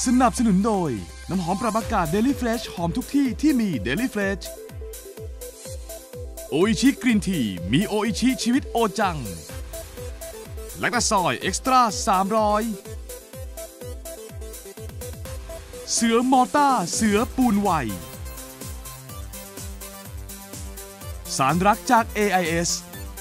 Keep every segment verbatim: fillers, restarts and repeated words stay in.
สนับสนุนโดยน้ำหอมปรับอากาศ Daily Fresh หอมทุกที่ที่มี Daily Fresh โออิชิกรีนทีมีโออิชิชีวิตโอจังแลคตาซอยเอ็กซ์ตร้าสามร้อยเสือมอต้าเสือปูนไวสารรักจาก เอ ไอ เอส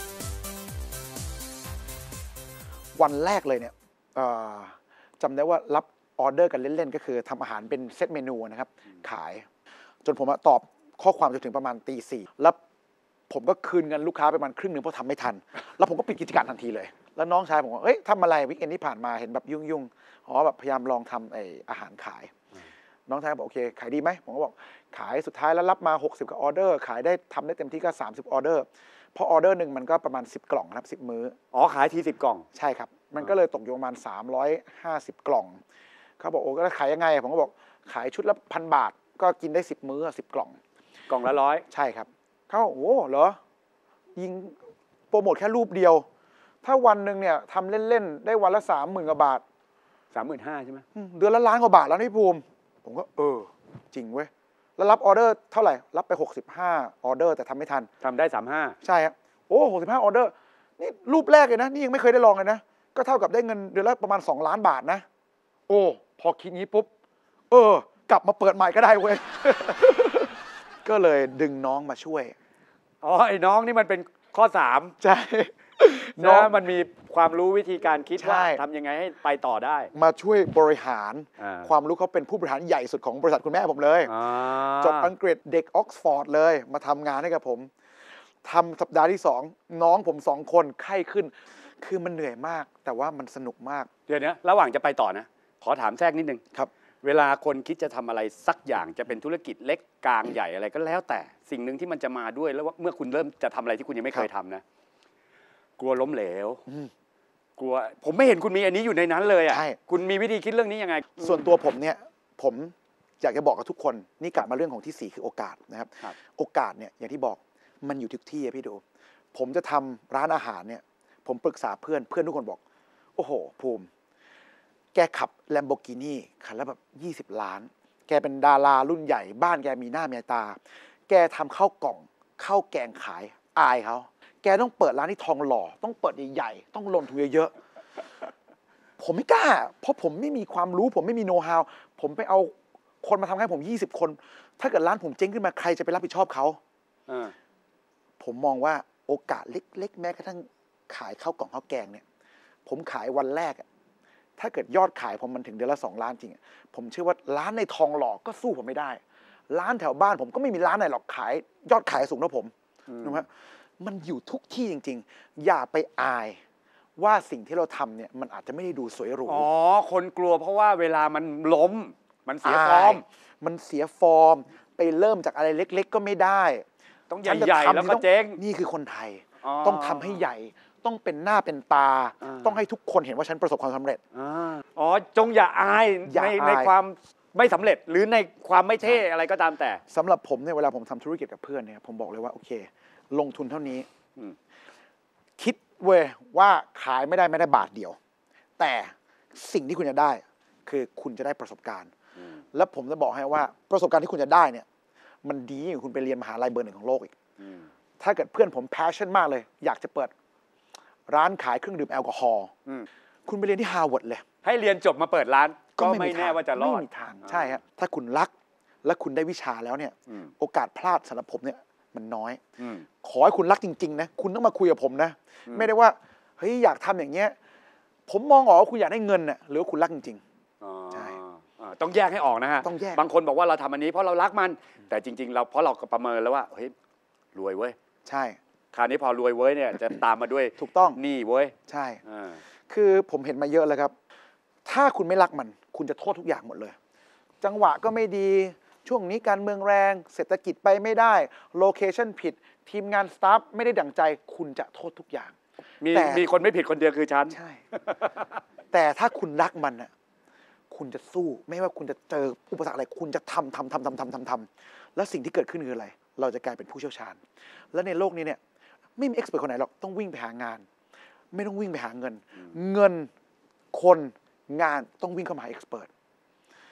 วันแรกเลยเนี่ยจำได้ว่ารับออเดอร์กันเล่นๆก็คือทำอาหารเป็นเซตเมนูนะครับขายจนผมตอบข้อความจนถึงประมาณตีสี่แล้วผมก็คืนเงินลูกค้าไปประมาณครึ่งหนึ่งเพราะทำไม่ทันแล้วผมก็ปิดกิจการทันทีเลยแล้วน้องชายผมว่าเฮ้ยทำอะไรวิกเอนด์ที่ผ่านมาเห็นแบบยุ่งๆอ๋อแบบพยายามลองทำไออาหารขายน้องชายบอกโอเคขายดีไหมผมก็บอกขายสุดท้ายแล้วรับมาหกสิบกว่าออเดอร์ขายได้ทำได้เต็มที่ก็สามสิบออเดอร์เพราะออเดอร์หนึ่งมันก็ประมาณสิบกล่องครับสิบมื้ออ๋อขายทีสิบกล่องใช่ครับมันก็เลยตกอยู่ประมาณสามร้อยห้าสิบกล่องเขาบอกโอ้ก็ขายยังไงผมก็บอกขายชุดละพันบาทก็กินได้สิบมื้อสิบกล่องกล่องละร้อยใช่ครับเขาโอ้เหรอยิงโปรโมทแค่รูปเดียวถ้าวันหนึ่งเนี่ยทำเล่นๆได้วันละสามหมื่นกว่าบาทสามหมื่นห้าใช่ไหมเดือนละล้านกว่าบาทแล้วพี่ภูมิผมก็เออจริงเว้ยแล้วรับออเดอร์เท่าไหร่รับไปหกสิบห้าออเดอร์แต่ทำไม่ทันทำได้สามห้าใช่ครับโอ้หกสิบห้าออเดอร์นี่รูปแรกเลยนะนี่ยังไม่เคยได้ลองเลยนะก็เท่ากับได้เงินเดือนละประมาณสองล้านบาทนะโอ้พอคิดงี้ปุ๊บเออกลับมาเปิดใหม่ก็ได้เว้ย ก็เลยดึงน้องมาช่วยอ๋อไอ้น้องนี่มันเป็นข้อสามใช่น้องมันมีความรู้วิธีการคิดว่าทำยังไงให้ไปต่อได้มาช่วยบริหารความรู้เขาเป็นผู้บริหารใหญ่สุดของบริษัทคุณแม่ผมเลยจบอังกฤษเด็กออกซฟอร์ดเลยมาทำงานให้กับผมทำสัปดาห์ที่สองน้องผมสองคนไข้ขึ้นคือมันเหนื่อยมากแต่ว่ามันสนุกมากเดี๋ยวนี้ระหว่างจะไปต่อนะขอถามแทรกนิดนึงครับเวลาคนคิดจะทำอะไรสักอย่างจะเป็นธุรกิจเล็กกลางใหญ่อะไรก็แล้วแต่สิ่งหนึ่งที่มันจะมาด้วยแล้วว่าเมื่อคุณเริ่มจะทำอะไรที่คุณยังไม่เคยทำนะกลัวล้มเหลวกลัวผมไม่เห็นคุณมีอันนี้อยู่ในนั้นเลยอ่ะคุณมีวิธีคิดเรื่องนี้ยังไงส่วนตัวผมเนี่ยผมอยากจะบอกกับทุกคนนี่กลับมาเรื่องของที่สี่คือโอกาสนะครับโอกาสเนี่ยอย่างที่บอกมันอยู่ทุกที่พี่ดูผมจะทำร้านอาหารเนี่ยผมปรึกษาเพื่อนเพื่อนทุกคนบอกโอ้โหภูมิแกขับ Lamborghini คันละแบบยี่สิบล้านแกเป็นดารารุ่นใหญ่บ้านแกมีหน้ามีตาแกทำข้าวกล่องข้าวแกงขายอายเขาแกต้องเปิดร้านที่ทองหล่อต้องเปิดใหญ่ๆต้องลงทุนเยอะๆผมไม่กล้าเพราะผมไม่มีความรู้ผมไม่มีโน้ตฮาวผมไปเอาคนมาทำให้ผมยี่สิบคนถ้าเกิดร้านผมเจ๊งขึ้นมาใครจะไปรับผิดชอบเขาผมมองว่าโอกาสเล็กๆแม้กระทั่งขายข้าวกล่องข้าวแกงเนี่ยผมขายวันแรกถ้าเกิดยอดขายผมมันถึงเดือนละสองล้านจริงผมเชื่อว่าร้านในทองหล่อก็สู้ผมไม่ได้ร้านแถวบ้านผมก็ไม่มีร้านไหนหรอกขายยอดขายสูงเท่าผมนะครับมันอยู่ทุกที่จริงๆอย่าไปอายว่าสิ่งที่เราทำเนี่ยมันอาจจะไม่ได้ดูสวยหรูอ๋อคนกลัวเพราะว่าเวลามันล้มมันเสียฟอร์มมันเสียฟอร์มไปเริ่มจากอะไรเล็กๆก็ไม่ได้ต้องใหญ่ๆแล้วก็เจ๊งนี่คือคนไทยต้องทำให้ใหญ่ต้องเป็นหน้าเป็นตาต้องให้ทุกคนเห็นว่าฉันประสบความสำเร็จอ๋อจงอย่าอายในในความไม่สำเร็จหรือในความไม่เท่อะไรก็ตามแต่สำหรับผมเนี่ยเวลาผมทำธุรกิจกับเพื่อนเนี่ยผมบอกเลยว่าโอเคลงทุนเท่านี้คิดเว้ยว่าขายไม่ได้ไม่ได้บาทเดียวแต่สิ่งที่คุณจะได้คือคุณจะได้ประสบการณ์แล้วผมจะบอกให้ว่าประสบการณ์ที่คุณจะได้เนี่ยมันดีอย่างคุณไปเรียนมหาลัยเบอร์หนึ่งของโลกอีกถ้าเกิดเพื่อนผมแพชชั่นมากเลยอยากจะเปิดร้านขายเครื่องดื่มแอลกอฮอล์คุณไปเรียนที่ฮาร์วาร์ดเลยให้เรียนจบมาเปิดร้านก็ไม่แน่ว่าจะรอดไม่มีทางใช่ครับถ้าคุณรักและคุณได้วิชาแล้วเนี่ยโอกาสพลาดสำหรับผมเนี่ยมันน้อยขอให้คุณรักจริงๆนะคุณต้องมาคุยกับผมนะไม่ได้ว่าเฮ้ยอยากทำอย่างเงี้ยผมมองออกว่าคุณอยากได้เงินน่ะหรือว่าคุณรักจริงๆใช่ต้องแยกให้ออกนะฮะต้องแยกบางคนบอกว่าเราทำอันนี้เพราะเรารักมันแต่จริงๆเราเพราะเราประเมินแล้วว่าเฮ้ยรวยเว้ยใช่คราวนี้พอรวยเว้ยเนี่ยจะตามมาด้วยถูกต้องนี่เว้ยใช่คือผมเห็นมาเยอะแล้วครับถ้าคุณไม่รักมันคุณจะโทษทุกอย่างหมดเลยจังหวะก็ไม่ดีช่วงนี้การเมืองแรงเศรษฐกิจไปไม่ได้โลเคชั่นผิดทีมงานสตาฟไม่ได้ดั่งใจคุณจะโทษทุกอย่างมีมีคนไม่ผิดคนเดียวคือฉันใช่แต่ถ้าคุณรักมันน่ะคุณจะสู้ไม่ว่าคุณจะเจออุปสรรคอะไรคุณจะทำทำทำทำทำทำทำแล้วสิ่งที่เกิดขึ้นคืออะไรเราจะกลายเป็นผู้เชี่ยวชาญและในโลกนี้เนี่ยไม่มีเอ็กซ์เพรสคนไหนหรอกต้องวิ่งไปหางานไม่ต้องวิ่งไปหาเงินเงินคนงานต้องวิ่งเข้ามาหาเอ็กซ์เพรส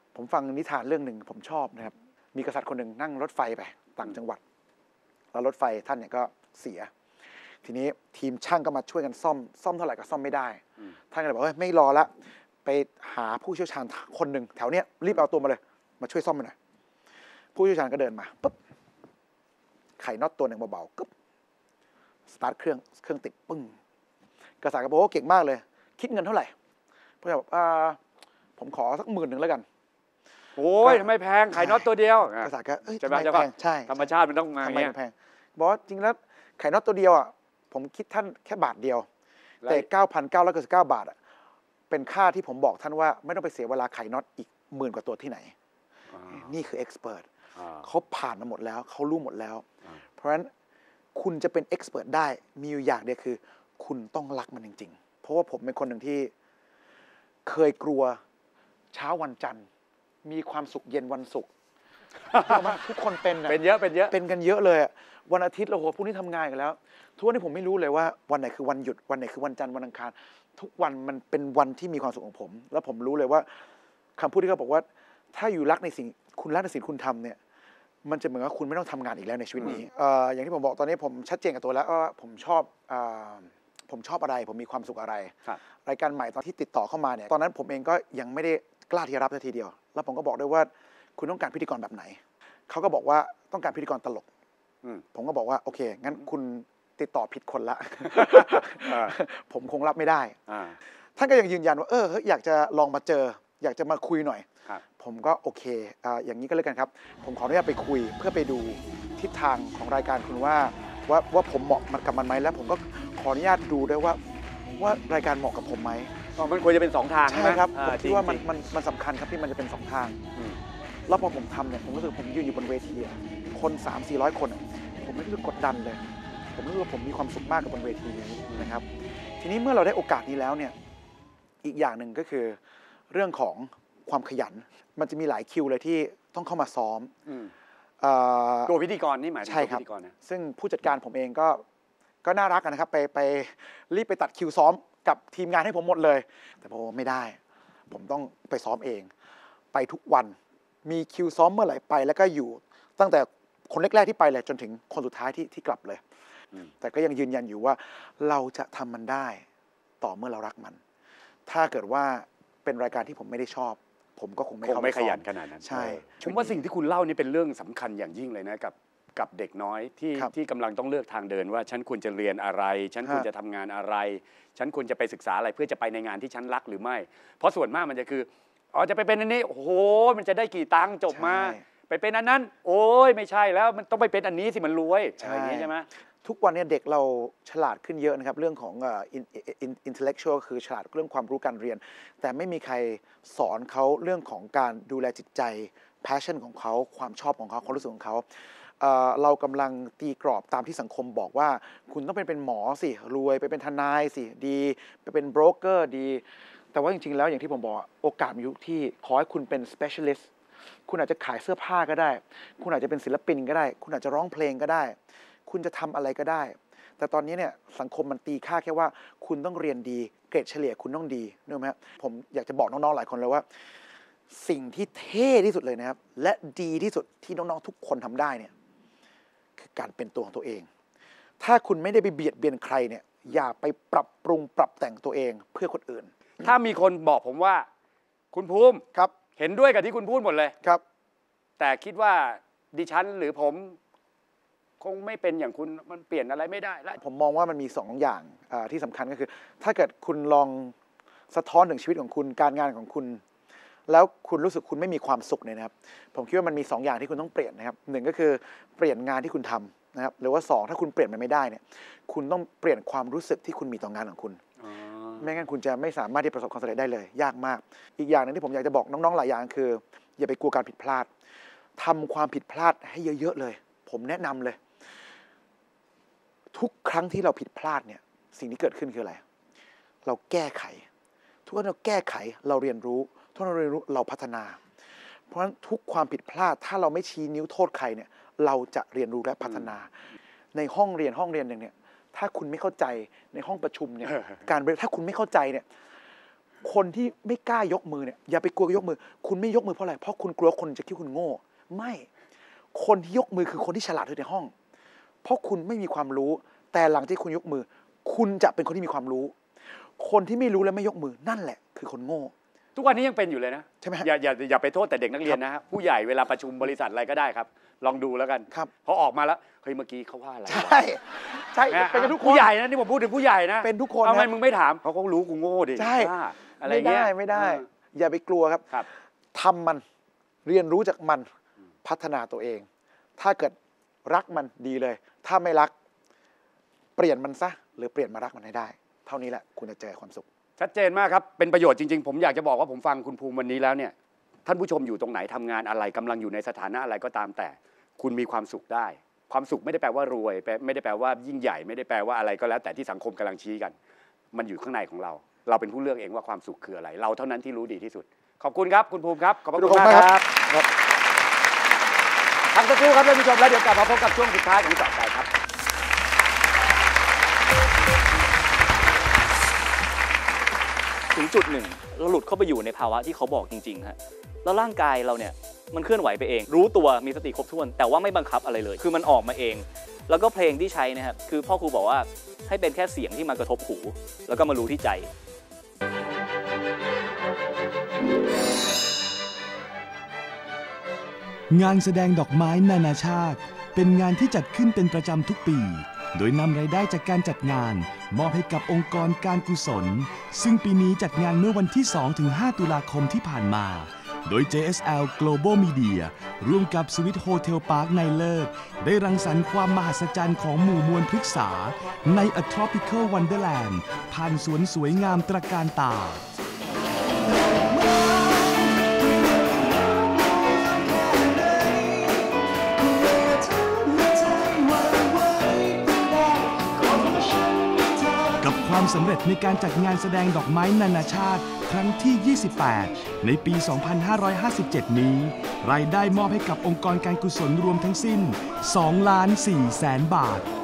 ผมฟังนิทานเรื่องหนึ่งผมชอบนะครับมีกษัตริย์คนหนึ่งนั่งรถไฟไปต่างจังหวัดแล้วรถไฟท่านเนี่ยก็เสียทีนี้ทีมช่างก็มาช่วยกันซ่อมซ่อมเท่าไหร่ก็ซ่อมไม่ได้ท่านก็เลยบอกว่าไม่รอละไปหาผู้เชี่ยวชาญคนหนึ่งแถวเนี้ยรีบเอาตัวมาเลยมาช่วยซ่อมมันหน่อยผู้เชี่ยวชาญก็เดินมาปุ๊บไขน็อตตัวหนึ่งเบาๆกึ๊บสตาร์ทเครื่องเครื่องติดปึ้งกษัตริย์ก็บอกว่าเก่งมากเลยคิดเงินเท่าไหร่พระเจ้าบอกผมขอสักหมื่นหนึ่งแล้วกันโอ้ยทำไมแพงไขน็อตตัวเดียวกษัตริย์ก็เอ้ยทำไมแพงใช่ธรรมชาติมันต้องมาทำไมแพงบอกว่าจริงแล้วไขน็อตตัวเดียวอ่ะผมคิดท่านแค่บาทเดียวแต่ เก้าพันเก้าร้อยเก้าสิบเก้า บาทอ่ะเป็นค่าที่ผมบอกท่านว่าไม่ต้องไปเสียเวลาไขน็อตอีกหมื่นกว่าตัวที่ไหนนี่คือเอ็กซ์เพรสเขาผ่านมาหมดแล้วเขารู้หมดแล้วเพราะฉะนั้นคุณจะเป็นเอ็กซ์เพรสได้มีอยู่อย่างเดียวคือคุณต้องรักมันจริงๆเพราะว่าผมเป็นคนหนึ่งที่เคยกลัวเช้าวันจันทร์มีความสุขเย็นวันศุกร์ทุกคนเป็นเป็นเยอะเป็นเยอะเป็นกันเยอะเลยวันอาทิตย์เราโหพรุ่งนี้ทำงานกันแล้วทุกวันนี้ผมไม่รู้เลยว่าวันไหนคือวันหยุดวันไหนคือวันจันทร์วันอังคารทุกวันมันเป็นวันที่มีความสุขของผมแล้วผมรู้เลยว่าคำพูดที่เขาบอกว่าถ้าอยู่รักในสิ่งคุณรักในสิ่งคุณทำเนี่ยมันจะเหมือนว่าคุณไม่ต้องทำงานอีกแล้วในชีวิตนี้อย่างที่ผมบอกตอนนี้ผมชัดเจนกับตัวแล้วว่าผมชอบผมชอบอะไรผมมีความสุขอะไรรายการใหม่ตอนที่ติดต่อเข้ามาเนี่ยตอนนั้นผมเองก็ยังไม่ได้กล้าที่จะรับทีเดียวแล้วผมก็บอกด้วยว่าคุณต้องการพิธีกรแบบไหนเขาก็บอกว่าต้องการพิธีกรตลกผมก็บอกว่าโอเคงั้นคุณติดต่อผิดคนละ ผมคงรับไม่ได้ท่านก็ยังยืนยันว่าเอออยากจะลองมาเจออยากจะมาคุยหน่อยผมก็โอเคอย่างนี้ก็แล้วกันครับผมขออนุญาตไปคุยเพื่อไปดูทิศทางของรายการคุณว่าว่าว่าผมเหมาะกับมันไหมแล้วผมก็ขออนุญาตดูด้วยว่าว่ารายการเหมาะกับผมไหมมันควรจะเป็นสองทางใช่ครับผมคิดว่ามันมันมันสำคัญครับที่มันจะเป็นสองทางแล้วพอผมทำเนี่ยผมรู้สึกผมยืนอยู่บนเวทีคนสามสี่ร้อยคนผมไม่รู้สึกกดดันเลยผมรู้สึกว่าผมมีความสุขมากกับบนเวทีนี้นะครับทีนี้เมื่อเราได้โอกาสนี้แล้วเนี่ยอีกอย่างหนึ่งก็คือเรื่องของความขยันมันจะมีหลายคิวเลยที่ต้องเข้ามาซ้อมตัวพิธีกรนี่หมายถึงตัวพิธีกรนะซึ่งผู้จัดการผมเองก็ก็น่ารักนะครับไปไปรีบไปตัดคิวซ้อมกับทีมงานให้ผมหมดเลยแต่ผมไม่ได้ผมต้องไปซ้อมเองไปทุกวันมีคิวซ้อมเมื่อไหร่ไปแล้วก็อยู่ตั้งแต่คนแรกๆที่ไปเลยจนถึงคนสุดท้ายที่ที่กลับเลยแต่ก็ยังยืนยันอยู่ว่าเราจะทำมันได้ต่อเมื่อเรารักมันถ้าเกิดว่าเป็นรายการที่ผมไม่ได้ชอบผมก็คงไม่เข้าไม่ขยันขนาดนั้นใช่ผมว่าสิ่งที่คุณเล่านี่เป็นเรื่องสำคัญอย่างยิ่งเลยนะกับกับเด็กน้อยที่ที่กำลังต้องเลือกทางเดินว่าฉันควรจะเรียนอะไรฉันควรจะทำงานอะไรฉันควรจะไปศึกษาอะไรเพื่อจะไปในงานที่ฉันรักหรือไม่เพราะส่วนมากมันจะคืออ๋อจะไปเป็นอันนี้โอ้โหมันจะได้กี่ตังค์จบมาไปเป็นอันนั้นโอ้ยไม่ใช่แล้วมันต้องไปเป็นอันนี้สิมันรวยอะไรอย่างนี้ใช่ไหมทุกวันนี้เด็กเราฉลาดขึ้นเยอะนะครับเรื่องของ intellectual คือฉลาดเรื่องความรู้การเรียนแต่ไม่มีใครสอนเขาเรื่องของการดูแลจิตใจ passion ของเขาความชอบของเขาความรู้สึกของเขาเรากำลังตีกรอบตามที่สังคมบอกว่าคุณต้องเป็นเป็นหมอสิรวยไปเป็นทนายสิดีไปเป็นโบรกเกอร์ดีแต่ว่าจริงๆแล้วอย่างที่ผมบอกโอกาสมียุคที่ขอให้คุณเป็น specialist คุณอาจจะขายเสื้อผ้าก็ได้คุณอาจจะเป็นศิลปินก็ได้คุณอาจจะร้องเพลงก็ได้คุณจะทำอะไรก็ได้แต่ตอนนี้เนี่ยสังคมมันตีค่าแค่ว่าคุณต้องเรียนดีเกรดเฉลี่ยคุณต้องดีนึกไหมครับผมอยากจะบอกน้องๆหลายคนเลยว่าสิ่งที่เท่ที่สุดเลยนะครับและดีที่สุดที่น้องๆทุกคนทำได้เนี่ยคือการเป็นตัวของตัวเองถ้าคุณไม่ได้ไปเบียดเบียนใครเนี่ยอย่าไปปรับปรุงปรับแต่งตัวเองเพื่อคนอื่นถ้ามีคนบอกผมว่าคุณภูมิครับเห็นด้วยกับที่คุณพูดหมดเลยครับแต่คิดว่าดิฉันหรือผมคงไม่เป็นอย่างคุณมันเปลี่ยนอะไรไม่ได้แล้วผมมองว่ามันมีสองอย่างที่สำคัญก็คือถ้าเกิดคุณลองสะท้อนถึงชีวิตของคุณการงานของคุณแล้วคุณรู้สึกคุณไม่มีความสุขเนี่ยนะครับผมคิดว่ามันมีสองอย่างที่คุณต้องเปลี่ยนนะครับหนึ่งก็คือเปลี่ยนงานที่คุณทำนะครับหรือว่าสองถ้าคุณเปลี่ยนมันไม่ได้เนี่ยคุณต้องเปลี่ยนความรู้สึกที่คุณมีต่องานของคุณไม่งั้นคุณจะไม่สามารถที่ประสบความสำเร็จได้เลยยากมากอีกอย่างนึงที่ผมอยากจะบอกน้องๆหลายอย่างคืออย่าไปกลัวการผิดพลาดทำความผิดพลาดให้เยอะๆเลยผมแนะนำเลยทุกครั้งที่เราผิดพลาดเนี่ยสิ่งที่เกิดขึ้นคืออะไรเราแก้ไขทุกครั้งเราแก้ไขเราเรียนรู้ทุกครั้งเราเรียนรู้เราพัฒนาเพราะฉะนั้นทุกความผิดพลาดถ้าเราไม่ชี้นิ้วโทษใครเนี่ยเราจะเรียนรู้และพัฒนาในห้องเรียนห้องเรียนหนึ่งเนี่ยถ้าคุณไม่เข้าใจในห้องประชุมเนี่ยการถ้าคุณไม่เข้าใจเนี่ยคนที่ไม่กล้ายกมือเนี่ยอย่าไปกลัวยกมือคุณไม่ยกมือเพราะอะไรเพราะคุณกลัวคนจะคิดคุณโง่ไม่คนที่ยกมือคือคนที่ฉลาดที่สุดในห้องเพราะคุณไม่มีความรู้แต่หลังที่คุณยกมือคุณจะเป็นคนที่มีความรู้คนที่ไม่รู้และไม่ยกมือนั่นแหละคือคนโง่ทุกวันนี้ยังเป็นอยู่เลยนะใช่ไหมอย่าอย่าอย่าไปโทษแต่เด็กนักเรียนนะฮะผู้ใหญ่เวลาประชุมบริษัทอะไรก็ได้ครับลองดูแล้วกันครับพอออกมาแล้วเฮ้ยเมื่อกี้เขาว่าอะไรใช่ใช่เป็นกันทุกคนผู้ใหญ่นะนี่ผมพูดถึงผู้ใหญ่นะเป็นทุกคนทำไมมึงไม่ถามเขาก็รู้กูโง่ดิใช่อะไรไม่ได้ไม่ได้อย่าไปกลัวครับทำมันเรียนรู้จากมันพัฒนาตัวเองถ้าเกิดรักมันดีเลยถ้าไม่รักเปลี่ยนมันซะหรือเปลี่ยนมารักมันให้ได้เท่านี้แหละคุณจะเจอความสุขชัดเจนมากครับเป็นประโยชน์จริงๆผมอยากจะบอกว่าผมฟังคุณภูมิวันนี้แล้วเนี่ยท่านผู้ชมอยู่ตรงไหนทำงานอะไรกำลังอยู่ในสถานะอะไรก็ตามแต่คุณมีความสุขได้ความสุขไม่ได้แปลว่ารวยไม่ได้แปลว่ายิ่งใหญ่ไม่ได้แปลว่าอะไรก็แล้วแต่ที่สังคมกำลังชี้กันมันอยู่ข้างในของเราเราเป็นผู้เลือกเองว่าความสุขคืออะไรเราเท่านั้นที่รู้ดีที่สุดขอบคุณครับคุณภูมิครับขอบคุณมากครับพักสักครู่ครับท่านผู้ชมแล้วเดี๋ยวกลับมาพบกับช่วงสุดท้ายของเจาะใจครับถึงจุดหนึ่งเราหลุดเข้าไปอยู่ในภาวะที่เขาบอกจริงๆฮะแล้วร่างกายเราเนี่ยมันเคลื่อนไหวไปเองรู้ตัวมีสติครบถ้วนแต่ว่าไม่บังคับอะไรเลยคือมันออกมาเองแล้วก็เพลงที่ใช้นะครับคือพ่อครูบอกว่าให้เป็นแค่เสียงที่มากระทบหูแล้วก็มารู้ที่ใจงานแสดงดอกไม้นานาชาติเป็นงานที่จัดขึ้นเป็นประจำทุกปีโดยนำรายได้จากการจัดงานมอบให้กับองค์กรการกุศลซึ่งปีนี้จัดงานเมื่อวันที่ สองถึงห้า ตุลาคมที่ผ่านมาโดย เจ เอส แอล Global Media ร่วมกับ Swiss Hotel Park ในเลิศได้รังสรรค์ความมหัศจรรย์ของหมู่มวลพฤกษาใน A Tropical Wonderland ผ่านสวนสวยงามตระการตาความสำเร็จในการจัดงานแสดงดอกไม้นานาชาติครั้งที่ ยี่สิบแปด ในปี สองพันห้าร้อยห้าสิบเจ็ด นี้รายได้มอบให้กับองค์กรการกุศลรวมทั้งสิ้น สองล้านสี่แสน บาท